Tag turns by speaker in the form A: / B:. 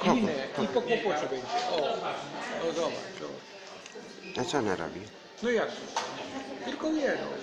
A: Inne i po kłopocie będzie. O zobacz, zobacz.
B: A co ona robi?
A: No jak? Tylko jedno.